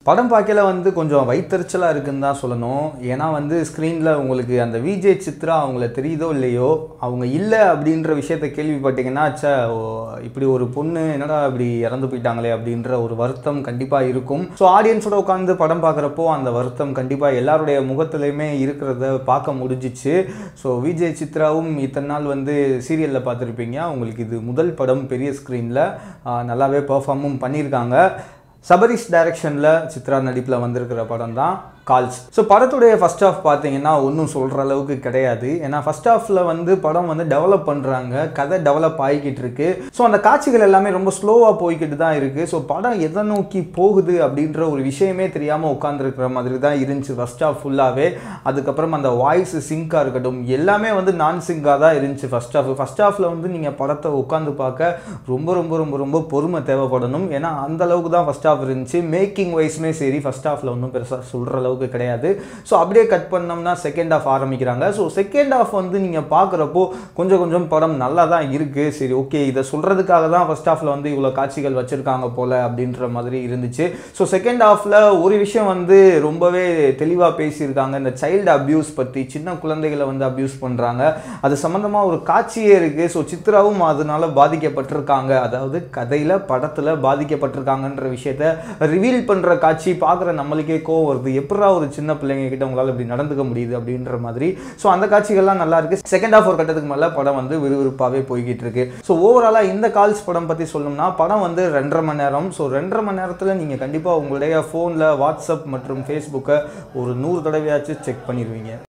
படம் பார்க்கல வந்து கொஞ்சம் வயித்தெரிச்சலா இருக்குன்னு தான் சொல்லணும். ஏன்னா வந்து ஸ்க்ரீன்ல உங்களுக்கு அந்த விஜே சித்ரா அவங்கள தெரியுதோ இல்லையோ, அவங்க இல்ல அப்படின்ற விஷயத்த கேள்விப்பட்டீங்கன்னா, ச்சே இப்படி ஒரு பொண்ணு என்னடா இப்படி இறந்து போயிட்டாங்களே அப்படின்ற ஒரு வருத்தம் கண்டிப்பா இருக்கும். ஸோ ஆடியன்ஸோட உட்காந்து படம் பார்க்குறப்போ அந்த வருத்தம் கண்டிப்பா எல்லாருடைய முகத்திலையுமே இருக்கிறத பார்க்க முடிஞ்சிச்சு. ஸோ விஜே சித்ராவும் இத்தனை நாள் வந்து சீரியலில் பார்த்துருப்பீங்க. உங்களுக்கு இது முதல் படம் பெரிய ஸ்க்ரீனில் நல்லாவே பெர்ஃபார்மும் பண்ணியிருக்காங்க. சபரிஷ் டைரக்ஷனில் சித்ரா நடிப்பில் வந்திருக்கிற படம் தான் கால்ஸ். ஸோ படத்துடைய ஃபர்ஸ்ட் ஹாஃப் பார்த்தீங்கன்னா ஒன்றும் சொல்கிற அளவுக்கு கிடையாது. ஏன்னா ஃபர்ஸ்ட் ஹாஃபில் வந்து படம் வந்து டெவலப் பண்ணுறாங்க, கதை டெவலப் ஆகிக்கிட்டு இருக்கு. ஸோ அந்த காட்சிகள் எல்லாமே ரொம்ப ஸ்லோவாக போய்கிட்டு தான் இருக்குது. ஸோ படம் எதை நோக்கி போகுது அப்படின்ற ஒரு விஷயமே தெரியாமல் உட்காந்துருக்கிற மாதிரி தான் இருந்துச்சு ஃபர்ஸ்ட் ஹாஃப் ஃபுல்லாகவே. அதுக்கப்புறம் அந்த வாய்ஸ் சிங்காக இருக்கட்டும் எல்லாமே வந்து நான் சிங்காக தான் இருந்துச்சு ஃபர்ஸ்ட் ஹாஃப். ஃபர்ஸ்ட் ஹாஃபில் வந்து நீங்கள் படத்தை உட்காந்து பார்க்க ரொம்ப ரொம்ப ரொம்ப ரொம்ப பொறுமை தேவைப்படணும். ஏன்னா அந்த அளவுக்கு தான் ஃபர்ஸ்ட் ஹாஃப் இருந்துச்சு. மேக்கிங் வைஸ்மே சரி ஃபர்ஸ்ட் ஹாஃபில் ஒன்றும் பெருசாக சொல்கிற அளவுக்கு கிடையாது. ஸோ அப்படியே கட் பண்ணோம்னா செகண்ட் ஹாஃப் ஆரம்பிக்கிறாங்க. ஸோ செகண்ட் ஹாஃப் வந்து நீங்கள் பார்க்குறப்போ கொஞ்சம் கொஞ்சம் படம் நல்லா தான் இருக்குது. சரி ஓகே இதை சொல்கிறதுக்காக தான் ஃபர்ஸ்ட் ஹாஃபில் வந்து இவ்வளோ காட்சிகள் வச்சுருக்காங்க போல் அப்படின்ற மாதிரி இருந்துச்சு. ஸோ செகண்ட் ஹாஃபில் ஒரு விஷயம் வந்து ரொம்பவே தெளிவாக பேசியிருக்காங்க. இந்த சைல்டு அப்யூஸ் பற்றி, சின்ன குழந்தைகளை வந்து அப்யூஸ் பண்ணுறாங்க, அது சம்மந்தமாக ஒரு காட்சியே இருக்குது. ஸோ சித்ராவும் அதனால பாதிக்கப்பட்டிருக்காங்க, அதாவது கதையில் படத்தில் பாதிக்கப்பட்டிருக்காங்கன்ற விஷயத்த ரிவீல் பண்ணுற காட்சி பார்க்குற நம்மளுக்கே கோவம் வருது. எப்படா ஒரு சின்ன பிள்ளைங்க கிட்ட உங்களால் இப்படி நடந்துக்க முடியுது அப்படின்ற மாதிரி. ஸோ அந்த காட்சிகள்லாம் நல்லா இருக்கு. செகண்ட் ஹாஃப் ஒரு கட்டத்துக்கு மேலே படம் வந்து விறுவிறுப்பாகவே போய்கிட்டு இருக்கு. ஸோ ஓவராலாக இந்த கால்ஸ் படம் பற்றி சொல்லணும்னா படம் வந்து 2.5 மணி நேரம். ஸோ 2.5 மணி நேரத்தில் நீங்கள் கண்டிப்பாக உங்களுடைய ஃபோனில் வாட்ஸ்அப் மற்றும் ஃபேஸ்புக்கை ஒரு 100 தடவையாச்சும் செக் பண்ணிடுவீங்க.